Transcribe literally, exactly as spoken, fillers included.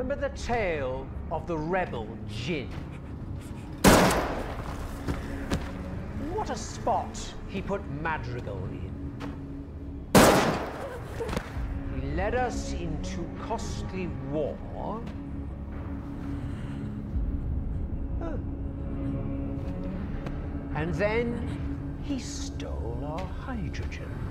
Remember the tale of the rebel Jin? What a spot he put Madrigal in. He led us into costly war. Oh. And then he stole our hydrogen.